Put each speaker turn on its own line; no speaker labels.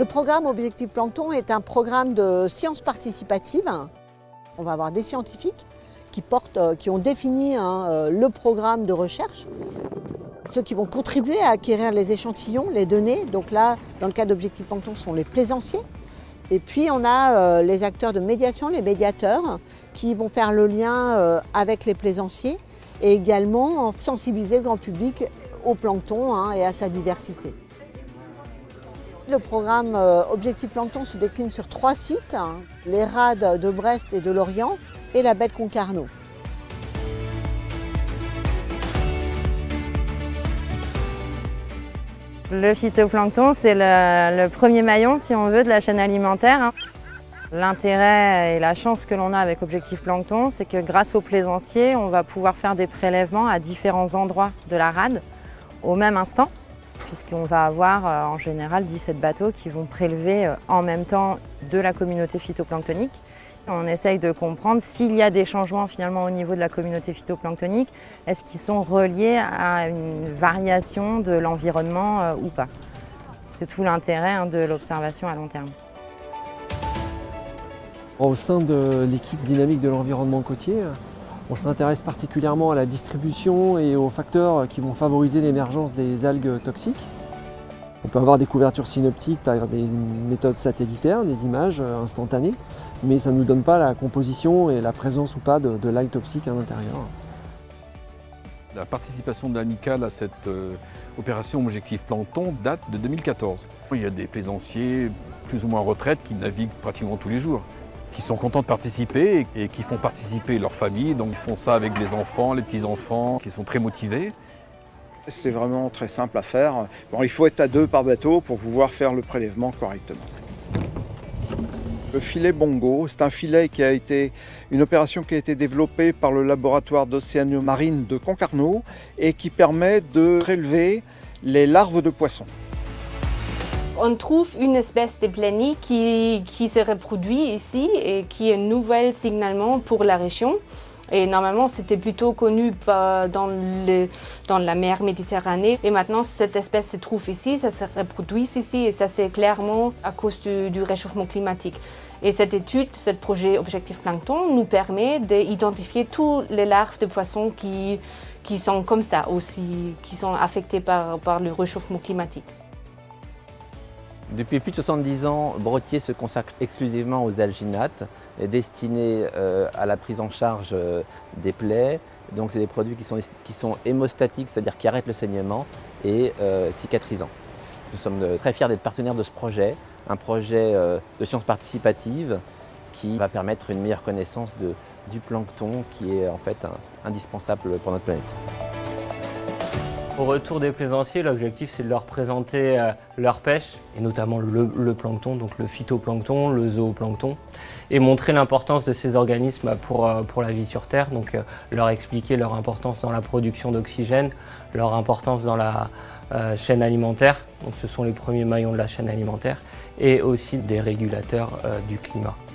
Le programme Objectif Plancton est un programme de sciences participatives. On va avoir des scientifiques qui ont défini le programme de recherche, ceux qui vont contribuer à acquérir les échantillons, les données. Donc là, dans le cas d'Objectif Plancton, ce sont les plaisanciers. Et puis on a les acteurs de médiation, les médiateurs, qui vont faire le lien avec les plaisanciers et également sensibiliser le grand public au plancton et à sa diversité. Le programme Objectif Plancton se décline sur 3 sites, les rades de Brest et de Lorient et la baie de Concarneau.
Le phytoplancton, c'est le premier maillon, si on veut, de la chaîne alimentaire. L'intérêt et la chance que l'on a avec Objectif Plancton, c'est que grâce aux plaisanciers, on va pouvoir faire des prélèvements à différents endroits de la rade au même instant, puisqu'on va avoir en général 17 bateaux qui vont prélever en même temps de la communauté phytoplanctonique. On essaye de comprendre s'il y a des changements finalement au niveau de la communauté phytoplanctonique, est-ce qu'ils sont reliés à une variation de l'environnement ou pas. C'est tout l'intérêt de l'observation à long terme.
Au sein de l'équipe dynamique de l'environnement côtier, on s'intéresse particulièrement à la distribution et aux facteurs qui vont favoriser l'émergence des algues toxiques. On peut avoir des couvertures synoptiques par des méthodes satellitaires, des images instantanées, mais ça ne nous donne pas la composition et la présence ou pas de l'algue toxique à l'intérieur.
La participation de l'amicale à cette opération Objectif Plancton date de 2014. Il y a des plaisanciers plus ou moins en retraite qui naviguent pratiquement tous les jours, qui sont contents de participer et qui font participer leur famille. Donc ils font ça avec les enfants, les petits-enfants, qui sont très motivés.
C'est vraiment très simple à faire. Bon, il faut être à 2 par bateau pour pouvoir faire le prélèvement correctement. Le filet Bongo, c'est un filet qui a été une opération qui a été développée par le laboratoire d'océanomarine de Concarneau et qui permet de prélever les larves de poissons.
On trouve une espèce de blenny qui se reproduit ici et qui est un nouvel signalement pour la région. Et normalement, c'était plutôt connu dans la mer Méditerranée. Et maintenant, cette espèce se trouve ici, ça se reproduit ici et ça c'est clairement à cause du réchauffement climatique. Et cette étude, ce projet Objectif Plancton nous permet d'identifier toutes les larves de poissons qui sont comme ça aussi, qui sont affectées par le réchauffement climatique.
Depuis plus de 70 ans, Brottier se consacre exclusivement aux alginates destinés à la prise en charge des plaies. Donc c'est des produits qui sont hémostatiques, c'est-à-dire qui arrêtent le saignement, et cicatrisants. Nous sommes très fiers d'être partenaires de ce projet, un projet de sciences participatives qui va permettre une meilleure connaissance du plancton qui est en fait indispensable pour notre planète.
Au retour des plaisanciers, l'objectif c'est de leur présenter leur pêche, et notamment le plancton, donc le phytoplancton, le zooplancton, et montrer l'importance de ces organismes pour la vie sur Terre, donc leur expliquer leur importance dans la production d'oxygène, leur importance dans la chaîne alimentaire, donc ce sont les premiers maillons de la chaîne alimentaire, et aussi des régulateurs du climat.